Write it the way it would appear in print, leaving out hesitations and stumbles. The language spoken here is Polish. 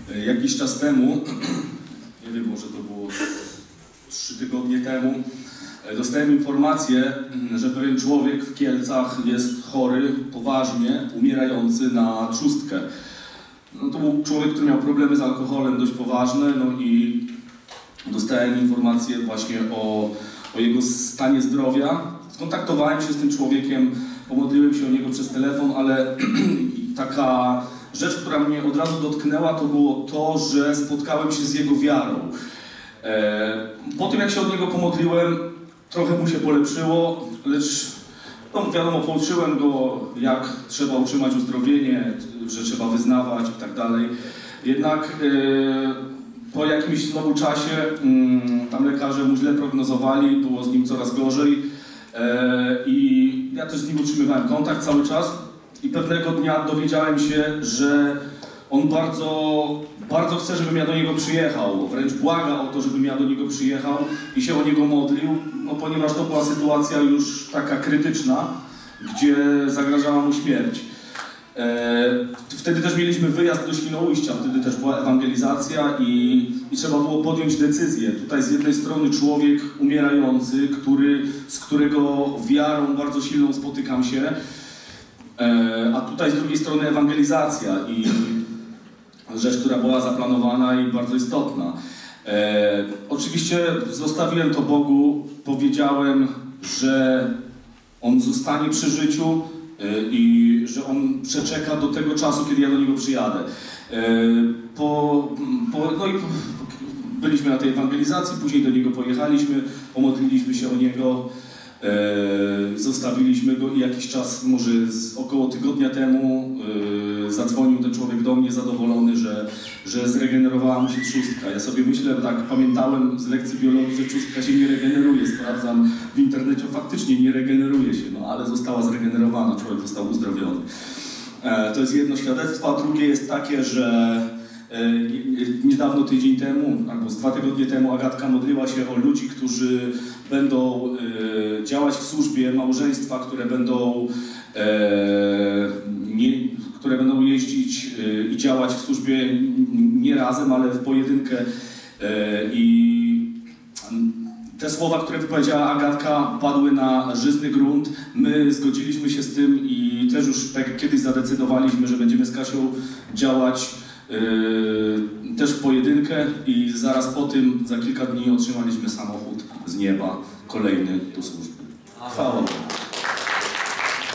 Jakiś czas temu, nie wiem, może to było 3 tygodnie temu, dostałem informację, że pewien człowiek w Kielcach jest chory, poważnie, umierający na trzustkę. No to był człowiek, który miał problemy z alkoholem dość poważne, no i dostałem informację właśnie o jego stanie zdrowia. Skontaktowałem się z tym człowiekiem, pomodliłem się o niego przez telefon, ale taka rzecz, która mnie od razu dotknęła, to było to, że spotkałem się z jego wiarą. Po tym, jak się od niego pomodliłem, trochę mu się polepszyło, lecz no, wiadomo, pouczyłem go, jak trzeba utrzymać uzdrowienie, że trzeba wyznawać i tak dalej. Jednak po jakimś znowu czasie tam lekarze mu źle prognozowali, było z nim coraz gorzej i ja też z nim utrzymywałem kontakt cały czas i pewnego dnia dowiedziałem się, że on bardzo chce, żebym ja do niego przyjechał, wręcz błaga o to, żebym ja do niego przyjechał i się o niego modlił, no, ponieważ to była sytuacja już taka krytyczna, gdzie zagrażała mu śmierć. Wtedy też mieliśmy wyjazd do Świnoujścia, wtedy też była ewangelizacja i trzeba było podjąć decyzję. Tutaj z jednej strony człowiek umierający, z którego wiarą bardzo silną spotykam się, a tutaj z drugiej strony ewangelizacja i rzecz, która była zaplanowana i bardzo istotna. Oczywiście zostawiłem to Bogu, powiedziałem, że on zostanie przy życiu i że on przeczeka do tego czasu, kiedy ja do niego przyjadę. No i byliśmy na tej ewangelizacji, później do niego pojechaliśmy, pomodliliśmy się o niego, zostawiliśmy go i jakiś czas, może około tygodnia temu, zadzwonił ten człowiek do mnie zadowolony, że zregenerowała mu się trzustka. Ja sobie myślę, tak pamiętałem z lekcji biologii, że trzustka się nie regeneruje. Sprawdzam w internecie, faktycznie nie regeneruje się, no ale została zregenerowana, człowiek został uzdrowiony. To jest jedno świadectwo, a drugie jest takie, że niedawno, tydzień temu, albo z 2 tygodnie temu Agatka modliła się o ludzi, którzy będą działać w służbie małżeństwa, które będą jeździć i działać w służbie nie razem, ale w pojedynkę. I te słowa, które wypowiedziała Agatka, padły na żyzny grunt. My zgodziliśmy się z tym i też już tak kiedyś zadecydowaliśmy, że będziemy z Kasią działać też w pojedynkę i zaraz po tym, za kilka dni otrzymaliśmy samochód z nieba, kolejny do służby. Chwała Bogu.